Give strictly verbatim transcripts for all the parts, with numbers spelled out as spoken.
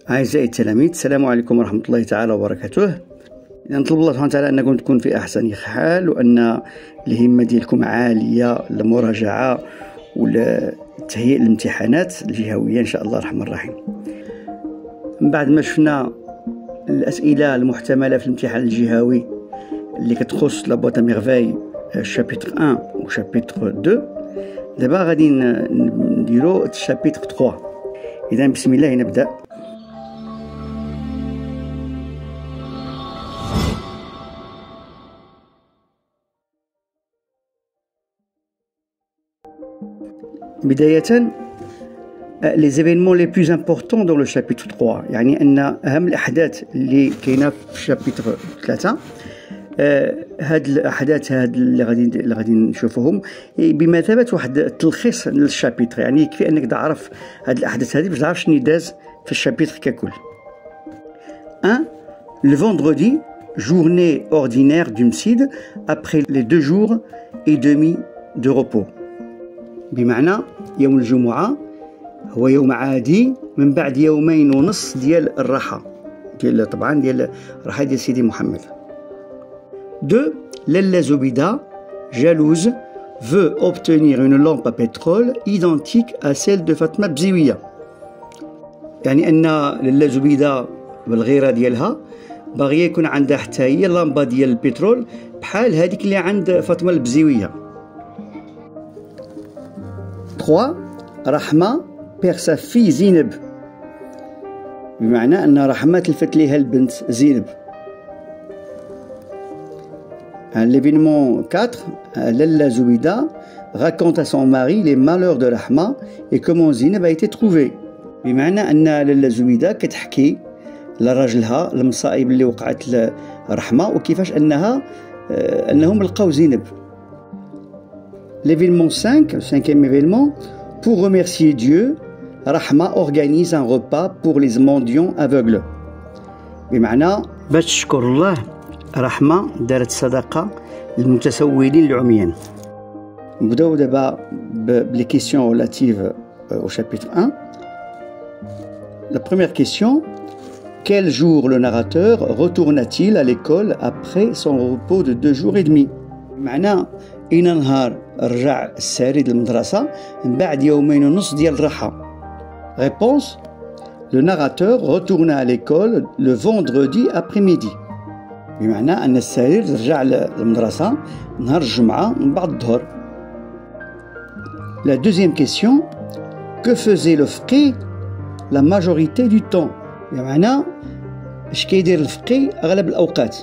أعزائي التلاميذ، السلام عليكم ورحمة الله تعالى وبركاته. نطلب الله سبحانه وتعالى أنكم تكون في أحسن حال، وأن الهمة ديالكم عالية للمراجعة ولتهيئ الامتحانات الجهوية إن شاء الله الرحمن الرحيم. من بعد ما شفنا الأسئلة المحتملة في الامتحان الجهوي اللي كتخص لا بواط ميرفاي شابيتر واحد و شابيتر اثنين، دابا غادي نديرو الشابيتر ثلاثة. إذا بسم الله نبدأ. بداية les événements les plus importants dans le chapitre trois، يعني أن أهم الأحداث اللي كاينة في الشابيتر ثلاثة. آه هاد الأحداث هاد اللي غادي اللي غادي نشوفوهم بمثابة واحد التلخيص للشابيتر، يعني يكفي أنك تعرف هاد الأحداث هذه باش تعرف شنو داز في الشابيتر ككل. واحد Le vendredi, journée ordinaire du MSID après les deux jours et demi de repos. بمعنى يوم الجمعة هو يوم عادي من بعد يومين ونص ديال الراحة، ديال طبعا ديال الراحة ديال سيدي محمد. deux Lalla Zoubida, jalouse, veut obtenir une lampe à pétrole identique à celle de Fatma Bziwiya. يعني أن للا زبيدة بالغيرة ديالها باغية يكون عندها حتى هي لامبة ديال البترول بحال هذيك اللي عند فاطمة البزيوية. trois رحمة perd sa fille زينب، بمعنى أن رحمة تلفت ليها البنت زينب. L'événement quatre, Lalla Zoubida raconte à son mari les malheurs de Rahma et comment Zineb a été trouvée. بمعنى أن للا زويدة كتحكي لراجلها المصائب اللي وقعت لرحمة وكيفاش أنها أنهم لقاو زينب. L'événement cinq, le cinquième événement, pour remercier Dieu, Rahma organise un repas pour les mendiants aveugles. بمعنى باش تشكر الله رحمة دارت صدقة للمتسولين العميان. نبداو دابا بلي كيسيون ريلاتيف au chapitre un. La première question, quel jour le narrateur retourna-t-il à l'école après son repos de deux jours et demi? معنى أين نهار رجع السارد للمدرسة من بعد يومين ونص ديال الراحة. Réponse, le narrateur retourna à l'école le vendredi après-midi. بمعنى أن السارد رجع للمدرسة نهار الجمعة من بعد الظهر. La deuxième question, que faisait le fqih la majorité du temps؟ بمعنى اش كيدير الفقيه أغلب الأوقات.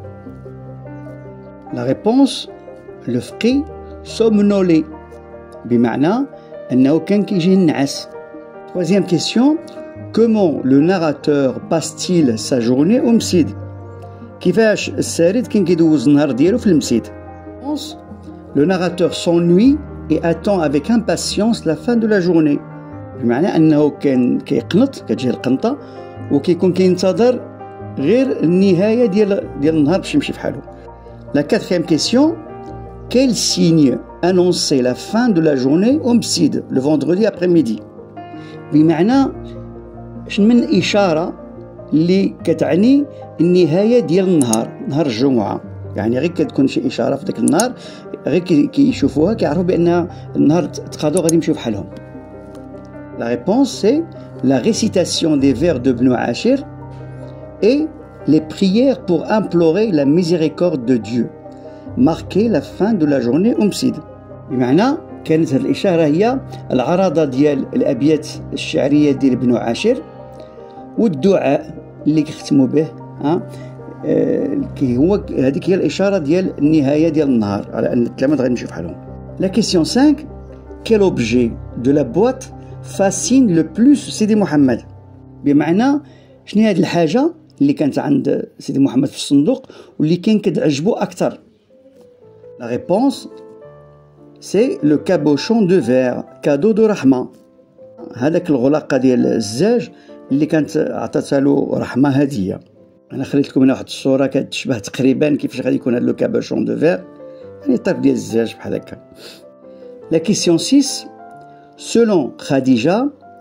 La réponse, le fqih somnolait، بمعنى أنه كان كيجيه النعاس. Troisième question, comment le narrateur passe-t-il sa journée au مسجد؟ كيفاش السارد كان كيدوز النهار ديالو في المسجد؟ Le narrateur s'ennuie et attend avec impatience la fin de la journée. بمعنى أنه كان كيقنط، كتجيه القنطة وكيكون كينتظر غير النهاية ديال ديال النهار باش يمشي فحالو. La quatrième question, quel signe annonçait la fin de la journée au مسجد le vendredi après-midi؟ بمعنى شنو من إشارة اللي كتعني النهاية ديال النهار، نهار الجمعة، يعني غير كتكون شي إشارة في ذاك النهار غير كيشوفوها كيعرفوا بأن النهار تقادو غادي يمشيو بحالهم. La réponse c'est la récitation des vers de Ibn Ashir et les prières pour implorer la miséricorde de Dieu marquaient la fin de la journée au مسجد. بمعنى كانت هذه الإشارة هي العرضة ديال الأبيات الشعرية ديال ابن عاشر والدعاء اللي كيختموا به، ها كي هو هذيك هي الإشارة ديال النهاية ديال النهار على أن التلاميذ غادي يمشيو بحالهم. La question cinq, quel objet de la boîte fascine le plus سيدي محمد؟ بمعنى شنو هذه الحاجة اللي كانت عند سيدي محمد في الصندوق واللي كان كتعجبو أكثر؟ La réponse c'est le cabochon de verre cadeau de رحمة. هذاك الغلاقة ديال الزاج اللي كانت عطاتها له رحمة هدية. أنا خليت لكم هنا واحد الصورة كتشبه تقريبا كيفاش غادي يكون هذا لو كابوشون دو فير، يعني طرف ديال الزاج بحال هكا. La question six, selon Khadija,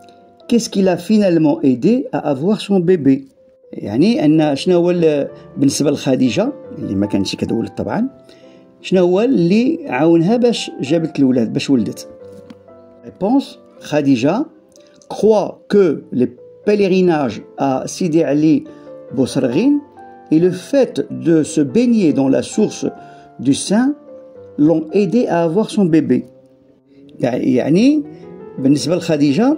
qu'est-ce qui l'a finalement aidé à avoir son bébé. يعني أن شنو هو بالنسبة لخديجة اللي ما كانتش كتولد طبعا، شنو هو اللي عاونها باش جابت الولاد باش ولدت. Réponse: Khadija croit que le pèlerinage à Sidi Ali Bosraghin et le fait de se baigner dans la source du sein l'ont aidé à avoir son bébé. يعني بالنسبة لخديجة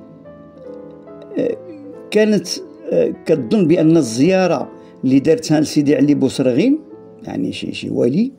كانت كتظن بأن الزيارة اللي دارتها لسيدي علي بوسرغين يعني شي شي ولي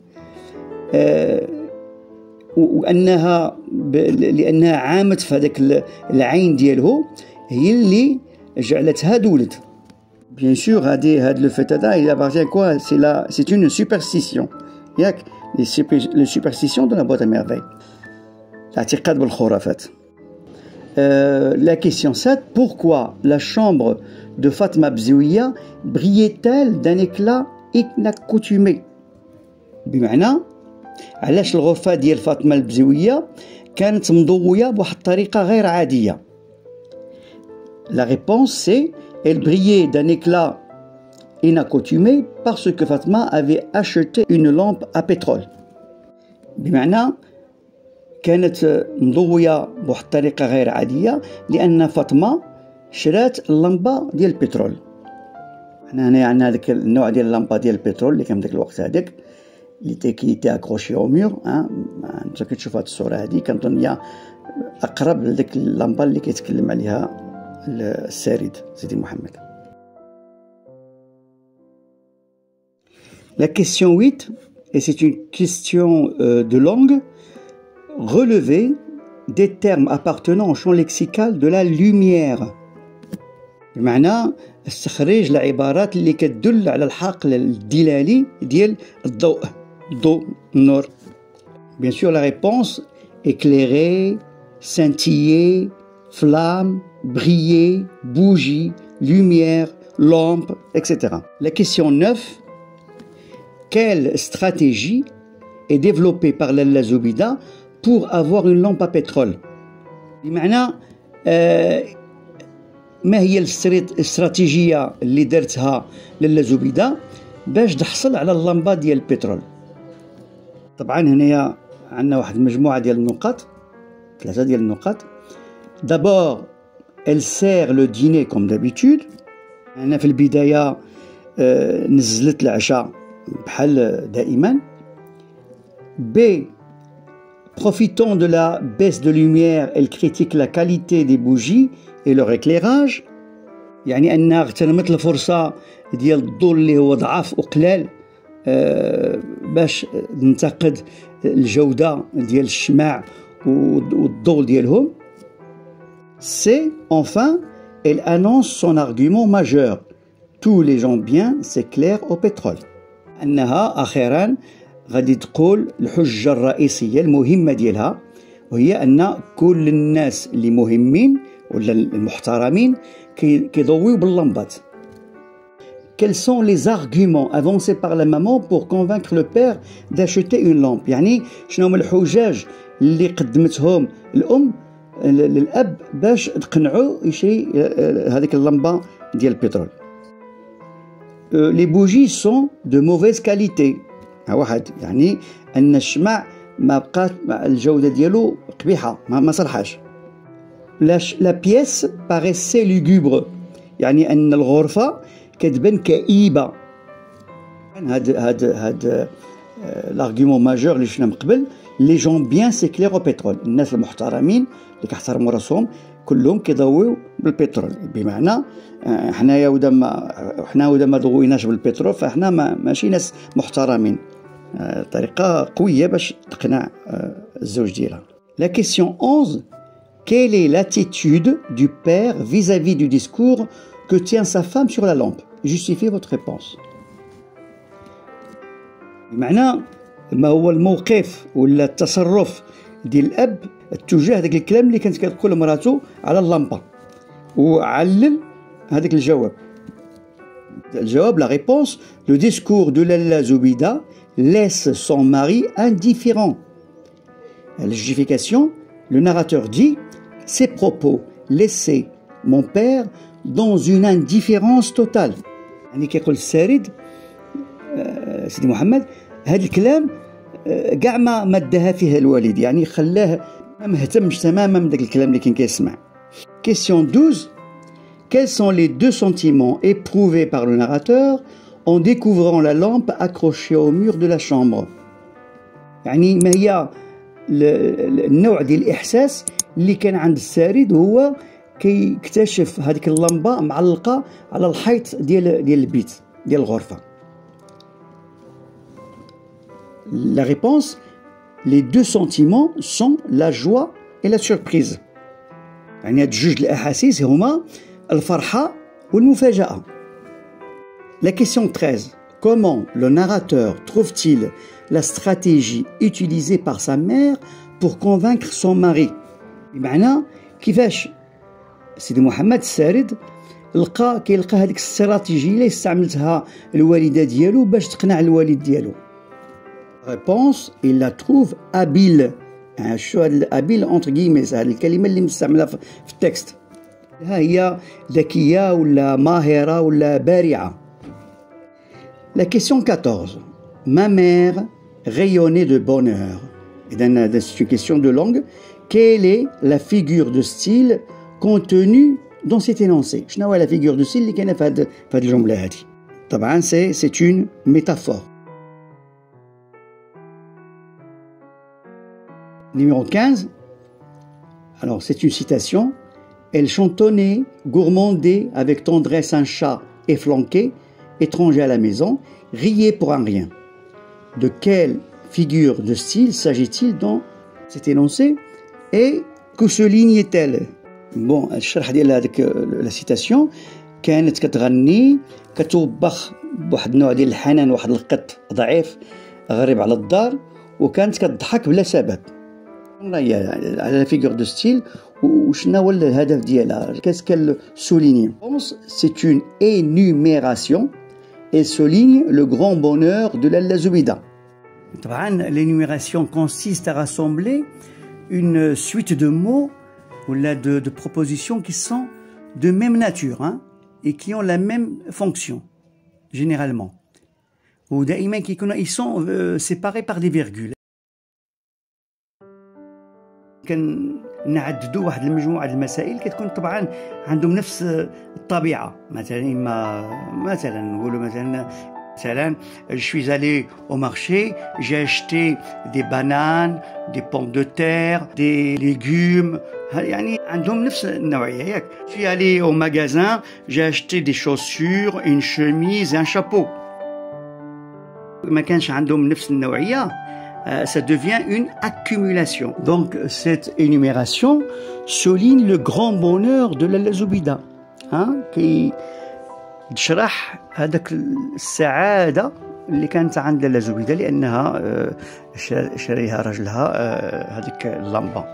وأنها لأنها عامت في هذاك العين ديالو هي اللي جعلتها تولد. Bien sûr, هذه هذا لو فيت هذا il appartient quoi c'est la c'est une superstition ياك les superstitions de la boîte à merveilles. الاعتقاد بالخرافات. Euh, la question sept, pourquoi la chambre de Fatma Bzouia brillait-elle d'un éclat inaccoutumé? بمعنى علاش الغرفة ديال فاطمة البزوية كانت مضوية بواحد الطريقة غير عادية. La réponse c'est elle brillait d'un éclat inaccoutumé parce que Fatma avait acheté une lampe à pétrole. بمعنى كانت مضوية بواحد الطريقة غير عادية لأن فاطمة شرات اللمبة ديال البترول. حنا هنا عندنا هذاك النوع ديال اللمبة ديال البترول اللي كان في ذاك الوقت هذاك اللي تي كي تي اكروشي او مور. انت كتشوف هاد الصورة هذه كنظن هي أقرب لذاك اللمبة اللي كيتكلم عليها السارد سيدي محمد. La question huit, et c'est une question euh, de langue. Relever des termes appartenant au champ lexical de la lumière. بمعنى استخرج العبارات اللي كتدل على الحقل الدلالي ديال الضوء الضوء النور. Bien sûr la réponse éclairer, scintiller, flamme, briller, bougie, lumière, lampe, et cetera. La question neuf, quelle stratégie est développée par Lalla Zoubida pour avoir une lampe à pétrole. بمعنى آه ما هي الاستراتيجية اللي درتها لالا زبيدة باش تحصل على اللمبة ديال البترول. طبعا هنايا عندنا واحد المجموعة ديال النقاط ثلاثة ديال النقاط. D'abord elle sert le dîner comme d'habitude. أنا في البداية آه نزلت العشاء بحال دائما. B profitant de la baisse de lumière, elle critique la qualité des bougies et leur éclairage. يعني أنها اغتنمت الفرصة ديال الضوء اللي هو ضعاف وقلال أه باش ننتقد الجودة ديال الشماع والضوء ديالهم. C'est enfin, elle annonce son argument majeur. Tous les gens bien s'éclairent au pétrole. أنها أخيرا غادي تقول الحجة الرئيسية المهمة ديالها وهي أن كل الناس اللي مهمين ولا المحترمين كيضويو باللمبات. Quels sont les arguments avancés par la maman pour convaincre le père d'acheter une lampe؟ يعني شنو هما الحجاج اللي قدمتهم الأم للأب باش تقنعو يشري هذيك اللمبة ديال البترول. Les bougies sont de mauvaise qualité. واحد يعني ان الشمع ما بقات الجوده ديالو قبيحه ما, ما صلحاش. لا بيس باريسي لوغوبر يعني ان الغرفه كتبان كئيبه. هاد هاد هاد لارغيومون ماجور اللي شفنا من قبل لي جون بيان سيكلير او بترول. الناس المحترمين اللي كيحترموا راسهم كلهم كيضويو بالبترول. بمعنى حنايا ودا ما حنا ودا ما ضويناش بالبترول فاحنا ما ماشي ناس محترمين. طريقة قوية باش تقنع الزوج ديالها. La question onze, quelle est l'attitude du père vis-à-vis du discours que tient sa femme sur la lampe? Justifiez votre réponse. بمعنى ما هو الموقف ولا التصرف ديال الأب تجاه هذاك الكلام اللي كانت كتقول مراته على اللمبة وعلل هذاك الجواب. الجواب la réponse, le discours de Lalla Zoubida laisse son mari indifférent. La justification, le narrateur dit ces propos laissaient mon père dans une indifférence totale. يعني كيقول السارد سيدي محمد هذا الكلام كاع ما مدها فيه الوالد يعني خلاه ما مهتمش تماما بداك الكلام اللي كان كيسمع. Question douze. Quels sont les deux sentiments éprouvés par le narrateur en découvrant la lampe accrochée au mur de la chambre? يعني ما هي النوع ديال الإحساس اللي كان عند السارد وهو كيكتشف هذيك اللمبة معلقة على الحيط ديال ديال البيت ديال الغرفة. La réponse, les deux sentiments sont la joie et la surprise. يعني هاد جوج الأحاسيس هما الفرحة والمفاجأة. La question treize. Comment le narrateur trouve-t-il la stratégie utilisée par sa mère pour convaincre son mari? بمعنى كيفاش سيدي محمد السارد لقى كيلقى هذيك الاستراتيجية اللي استعملتها الوالدة ديالو باش تقنع الوالد ديالو. Réponse, il la trouve habile. شو هاد الابيل entre guillemets هاد الكلمة اللي مستعملة في التكست. ها هي ذكية ولا ماهرة ولا بارعة. La question quatorze. Ma mère rayonnait de bonheur. إذن c'est une question de langue. Quelle est la figure de style contenue dans cet énoncé? شنو هي la figure de style اللي كاينة في هاد في هاد الجملة هادي؟ طبعا c'est c'est une métaphore. Numéro quinze. Alors c'est une citation. Elle chantonnait, gourmandait avec tendresse un chat efflanqué, étranger à la maison, riait pour un rien. De quelle figure de style s'agit-il dans cet énoncé et que souligne-t-elle? Bon, الشرح ديال هذيك la citation كانت كتغني كتوبخ بواحد النوع ديال الحنان واحد القط ضعيف غريب على الدار وكانت كتضحك بلا سبب. على la figure de style وشنو هو الهدف ديالها؟ Qu'est-ce qu'elle souligne? C'est une énumération. Elle souligne le grand bonheur de la Zoubida. L'énumération consiste à rassembler une suite de mots ou de, de propositions qui sont de même nature hein, et qui ont la même fonction, généralement. Ou ils sont euh, séparés par des virgules. كنعددوا واحد المجموعه المسائل كتكون طبعا عندهم نفس الطبيعه مثلا اما مثلا نقولوا مثلا مثلا je suis allé au marché j'ai acheté des bananes des pommes de terre des légumes يعني عندهم نفس النوعيه ياك je suis allé au magasin j'ai acheté des chaussures une chemise et un chapeau ما كانش عندهم نفس النوعيه ça devient une accumulation. Donc cette énumération souligne le grand bonheur de la Zoubida. Hein, qui تشرح هذاك السعادة اللي كانت عند la Zoubida لأنها شريها رجلها هذيك اللمبة.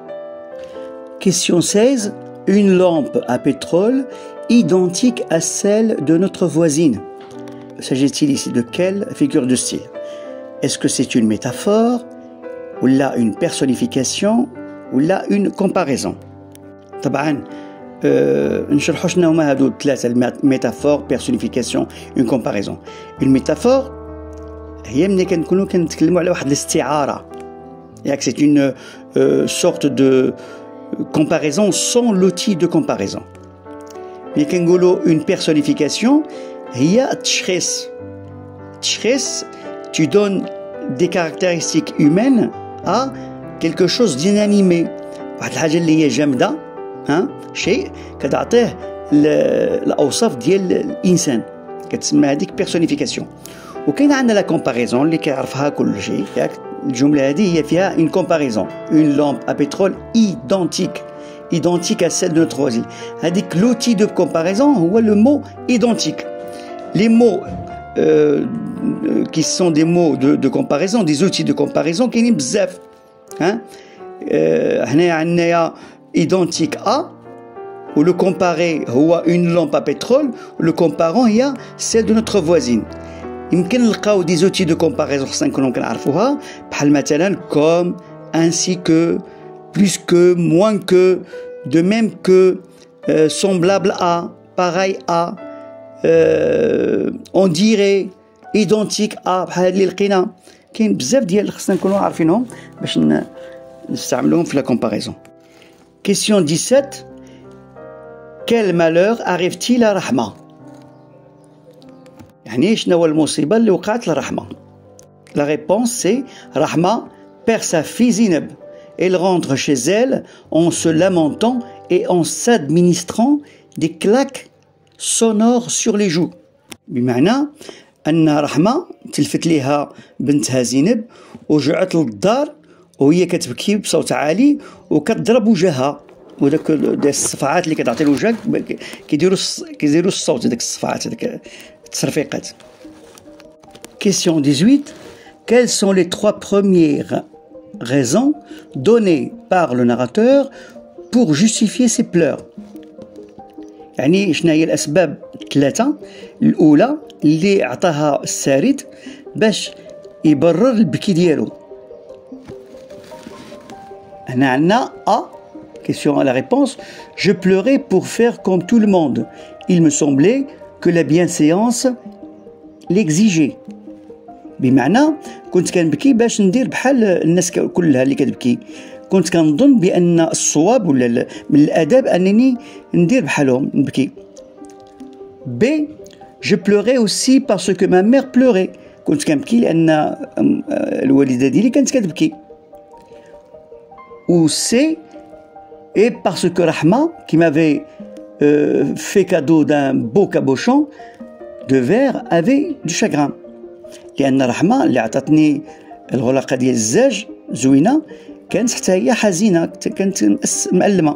Question seize. Une lampe à pétrole identique à celle de notre voisine. S'agit-il ici de quelle figure de style? Est-ce que c'est une métaphore ou là une personnification ou là une comparaison? طبعا نشرحوا شنو هما هادو الثلاثه métaphore, personnification, une comparaison. Une métaphore هي ملي كنكونوا كنتكلموا على واحد الاستعاره ياك c'est une euh, sorte de comparaison sans l'outil de comparaison. ملي كنقولوا une personnification هي التشخيص التشخيص tu donnes des caractéristiques humaines à quelque chose d'inanimé. واحد الحاجة اللي هي جامدة ها شيء كتعطيه الأوصاف ديال الإنسان كتسمى هذيك بيرسونيفيكاسيون. وكاين عندنا لا كومباريزون اللي كيعرفها كل شيء ياك الجملة هذه هي فيها une comparaison une lampe à pétrole identique identique à celle de notre voisine. هذيك l'outil de comparaison هو le mot identique. Les mots Euh, qui sont des mots de, de comparaison, des outils de comparaison qui sont bzaf. Hein? Euh, identique à, ou le comparé, une lampe à pétrole, le comparant, il y a celle de notre voisine. يمكن نلقاو des outils de comparaison خصنا نكونوا كنعرفوها بحال مثلا comme, ainsi que, plus que, moins que, de même que, euh, semblable à, pareil à, euh, on dirait, identique à. بحال هاد اللي لقينا كاين بزاف ديال اللي خصنا نكونوا عارفينهم باش نستعملوهم في لا كومباريزون. Question dix-sept. Quel malheur arrive-t-il à رحمة؟ يعني شنو هو المصيبة اللي وقعت لرحمة؟ La réponse c'est Rahma perd sa fille Zineb. Elle rentre chez elle en se lamentant et en s'administrant des claques sonores sur les joues. بمعنى أن رحمة تلفت ليها بنتها زينب ورجعت للدار وهي كتبكي بصوت عالي وكتضرب وجهها، وداك الصفعات اللي كتعطي لوجهك كيديروا كيديروا الصوت، هذاك الصفعات هذاك التصرفيقات. Question dix-huit. Quelles sont les trois premières raisons données par le narrateur pour justifier ses pleurs؟ يعني شنو هي الأسباب الثلاثة الأولى اللي عطاها السارد باش يبرر البكي ديالو؟ هنا عندنا A. Question à la réponse. Je pleurais pour faire comme tout le monde. Il me semblait que la bienséance l'exigeait. بمعنى كنت كنبكي باش ندير بحال الناس كلها اللي كتبكي. كنت كنظن بأن الصواب ولا من الأدب أنني ندير بحالهم نبكي. B. Je pleurais aussi parce que ma mère pleurait. كنت كنبكي لأن الوالدة ديالي كانت كتبكي. Ou C. Et parce que Rahma, qui m'avait euh, fait cadeau d'un beau cabochon de verre, avait du chagrin. لأن رحمة اللي عطاتني الغلاقة ديال الزاج زوينة كانت حتى هي حزينة، كانت مألمة.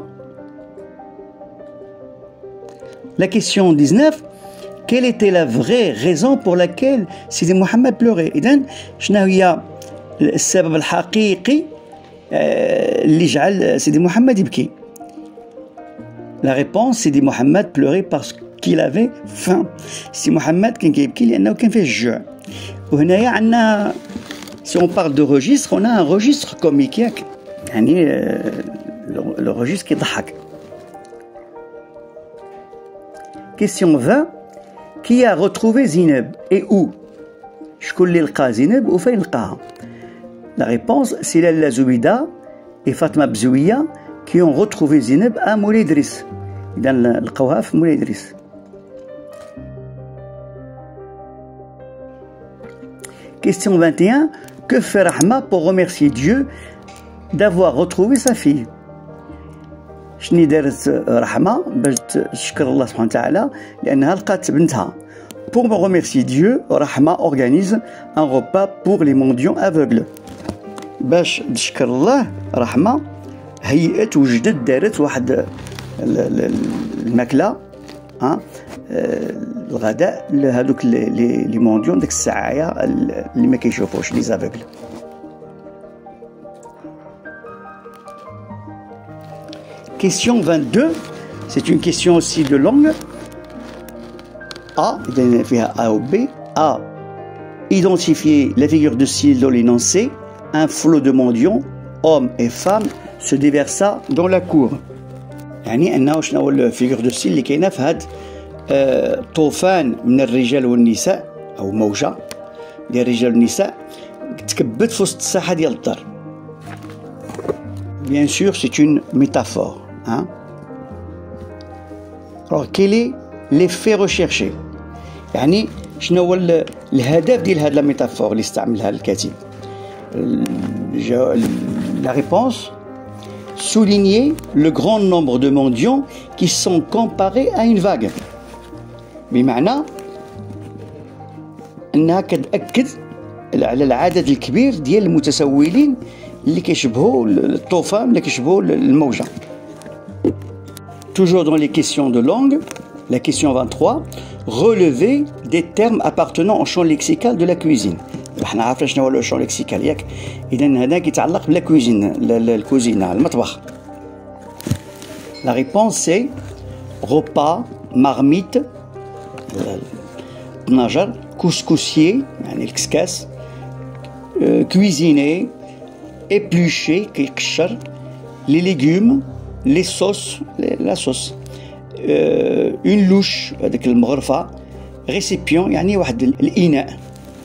La question dix-neuf. Quelle était la vraie raison pour laquelle Sidi Mohamed pleurait؟ إذن شنو هي السبب الحقيقي اللي جعل سيدي محمد يبكي؟ La réponse, Sidi Mohamed pleurait parce qu'il avait faim. سيدي محمد كان كيبكي لأنه كان فيه الجوع. وهنايا عندنا si on parle de registre, on a un registre comique ياك، يعني le registre كيضحك. Question vingt. Qui a retrouvé Zineb et où؟ شكون اللي لقى زينب وفين لقاها؟ La réponse, c'est Lalla Zoubida et Fatma Bzouia qui ont retrouvé Zineb à Moulay Idriss. إذا لقوها في مولاي إدريس. Question vingt et un. Que fait Rahma pour remercier Dieu d'avoir retrouvé sa fille؟ شني دارت رحمة باش تشكر الله سبحانه وتعالى لأنها لقات بنتها؟ Pour me remercier Dieu, Rahma organise un repas pour les mendiants aveugles. باش تشكر الله رحمة هيئت وجدت دارت واحد الماكلة ها الغداء لهذوك لي مونديون ديك الساعة اللي ما كيشوفوش لي زافوغل. Question vingt-deux. C'est une question aussi de langue. A, فيها A ou B. A. Identifier la figure de style dans l'énoncé. Un flot de mendiants, hommes et femmes, se déversa dans la cour. يعني أنه شنو هو الفيغور دو ستيل اللي كاينة في هاد طوفان من الرجال والنساء أو موجة ديال الرجال والنساء تكبت في وسط الساحة ديال الدار. Bien sûr, c'est une métaphore. Hein? Alors, quel est l'effet recherché؟ يعني شنو هو الهدف ديال هاد لا ميتافور اللي استعملها الكاتب؟ La réponse, souligner le grand nombre de mendiants qui sont comparés à une vague. بمعنى أنها كتأكد على العدد الكبير ديال المتسولين اللي كيشبهوا الطوفان اللي كيشبهوا الموجة. Toujours dans les questions de langue, la question vingt-trois, relever des termes appartenant au champ lexical de la cuisine. احنا عارفين شنو هو لو شون لكسيكال ياك؟ اذا هذا كيتعلق بلا كوزين الكوزينه المطبخ. La réponse c'est repas, marmite, طنجر، couscoussier يعني الكسكاس، cuisiner, éplucher كيقشر، les légumes, les sauces, la sauce. اون لوش هذيك المغرفه، ريسيبيون يعني واحد الاناء.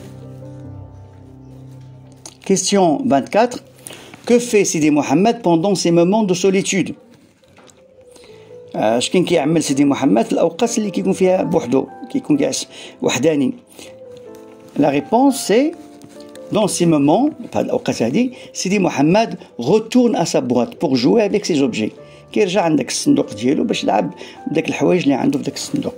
Question vingt-quatre. Que fait Sidi Mohamed pendant ces moments de solitude? اش كاين كيعمل سيدي محمد في الاوقات اللي كيكون فيها بوحدو، كيكون جالس وحداني؟ La réponse c'est dans ces moments، في هاد الاوقات هادي سيدي محمد retourne à sa boîte pour jouer avec ses objets. كيرجع عندك الصندوق ديالو باش يلعب بداك الحوايج اللي عنده في داك الصندوق.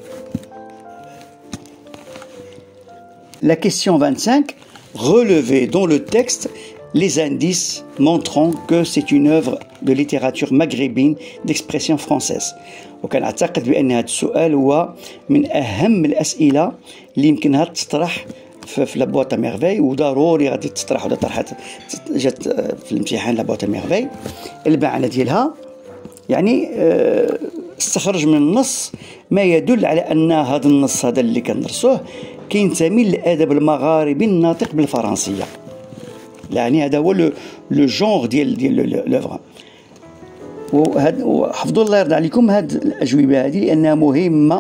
La question vingt-cinq. Relevez dans le texte les indices montrant que c'est une œuvre de littérature maghrébine d'expression française. وكان أعتقد بأن هذا السؤال هو من أهم الأسئلة اللي يمكنها تطرح في لابواط ميرفي، وضروري غادي تطرح ولا طرحت جات في الامتحان لابواط ميرفي. المعنى ديالها يعني استخرج من النص ما يدل على أن هذا النص هذا اللي كندرسوه كينتمي للأدب المغاربي الناطق بالفرنسية. يعني هذا هو لو لو جونغ ديال ديال لوفر. وهاد وحفظوا الله يرضى عليكم هاد الاجوبه هذه لانها مهمه،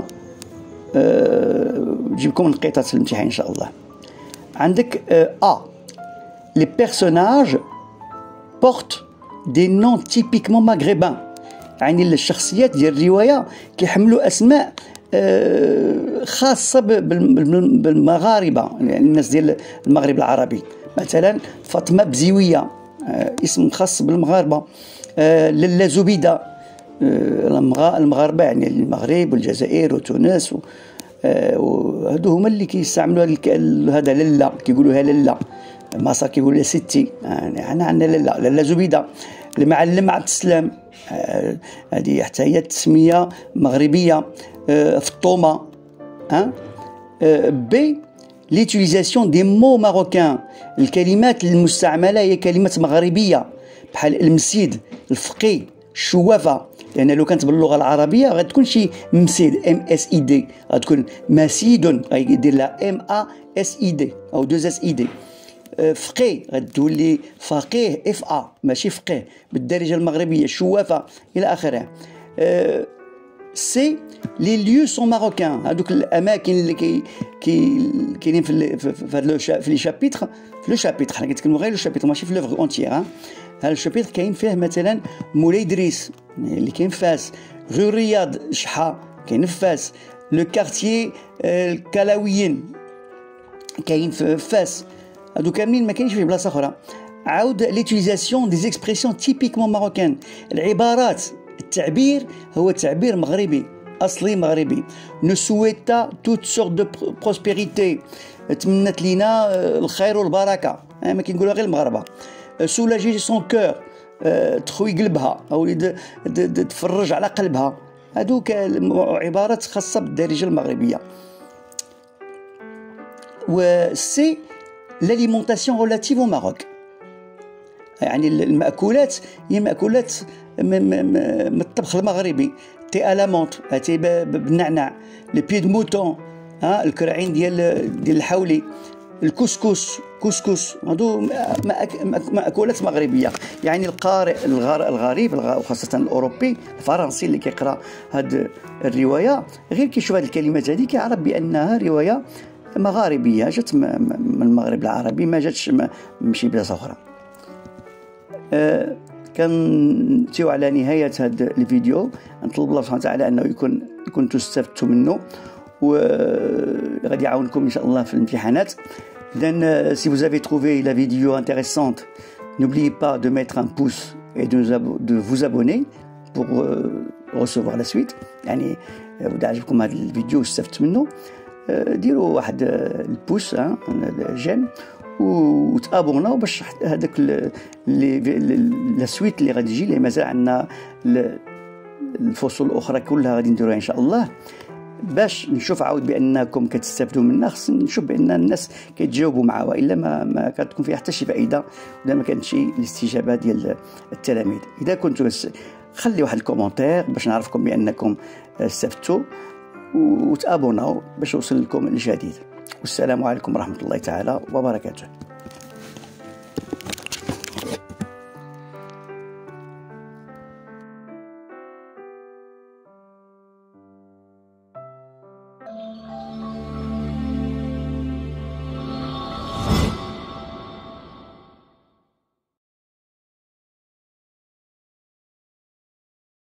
تجيب لكم نقيطات في الامتحان ان شاء الله. عندك ا لي بيرسوناج بورت دي نون تيبيكمون ماغريبان، يعني الشخصيات ديال الروايه كيحملوا اسماء خاصه بالمغاربه، يعني الناس ديال المغرب العربي. مثلا فاطمه بزيويه اسم خاص بالمغاربه، لاله زبيده المغاربه يعني المغرب والجزائر وتونس، وهادو هما اللي كيستعملوا هذا لاله، كيقولوها لاله. مصر كيقولوا ستي، يعني حنا عندنا لاله لاله زبيده. المعلم عبد السلام هذه حتى هي تسميه مغربيه. فطومه. ها بي ليتيليزاسيون دي مو ماروكان، الكلمات المستعمله هي كلمات مغربيه بحال المسيد، الفقي، الشوافه، لان لو كانت باللغه العربيه غتكون شي مسيد ام اس اي دي، غتكون مسيد غيدير لها ام ا اس اي دي او دو اس اي دي. فقيه غتولي فقيه اف ا ماشي فقيه بالدارجه المغربيه، شوافه الى اخره. سي لي ليو سون ماروكان، هذوك الاماكن اللي كي كاينين في في هذا في لي شابيتر، في لو شابيتر حنا كنتكلموا غير لو شابيتر ماشي في لوفغ اونتيير. هذا الشابيتر كاين فيه مثلا مولاي دريس اللي كاين في فاس، غير رياض شحا كاين في فاس، لو كارتيي الكلاويين كاين في فاس، هادو كاملين ما كاينش في بلاصه اخرى. عاود ليتيليزاسيون دي زيكسبريسيون تيبيكمون ماروكان، العبارات التعبير هو تعبير مغربي اصلي مغربي. نو سويتا توت سورت دو بروسبيريتي، تمنت لينا الخير والبركه، ما كنقولوا غير المغاربه. سولاجي سون كور، تخوي قلبها او تفرج على قلبها، هذوك عبارات خاصه بالدارجه المغربيه. و سي لاليمونطاسيون ريلاتيف او ماروك، يعني المأكولات هي مأكولات من الطبخ المغربي. تي الامونت اتي بالنعناع، لي بي دو موتون، ها الكرعين ديال ديال الحولي، الكسكس كسكس، هادو مأكولات مغربيه. يعني القارئ الغريب وخاصه الاوروبي الفرنسي اللي كيقرا هاد الروايه غير كيشوف هاد الكلمات هذه كيعرف بانها روايه مغاربيه جات من المغرب العربي، ما جاتش من شي بلاصه اخرى. أه كنمشيو على نهايه هذا الفيديو. نطلب الله سبحانه وتعالى انه يكون كنتوا استفدتوا منه وغادي يعاونكم ان شاء الله في الامتحانات. اذا si vous avez trouvé la vidéo intéressante, n'oubliez pas de mettre un pouce et de, de vous abonner pour euh, recevoir la suite. يعني اذا عجبكم هذا الفيديو واستفدت منه ديروا واحد البوس ها جيم وتابوناو باش هذاك لا سويت اللي غادي يجي اللي مازال عندنا الفصول الاخرى كلها غادي نديروها ان شاء الله، باش نشوف عاود بانكم كتستافدوا منها. خص نشوف بان الناس كيتجاوبوا معها، والا ما ما كتكون فيها حتى شي فائده ولا ما كانتش الاستجابه ديال التلاميذ. اذا كنتوا خلي واحد الكومونتير باش نعرفكم بانكم استفدتوا، وتابوناو باش يوصل لكم الجديد. والسلام عليكم ورحمه الله تعالى وبركاته.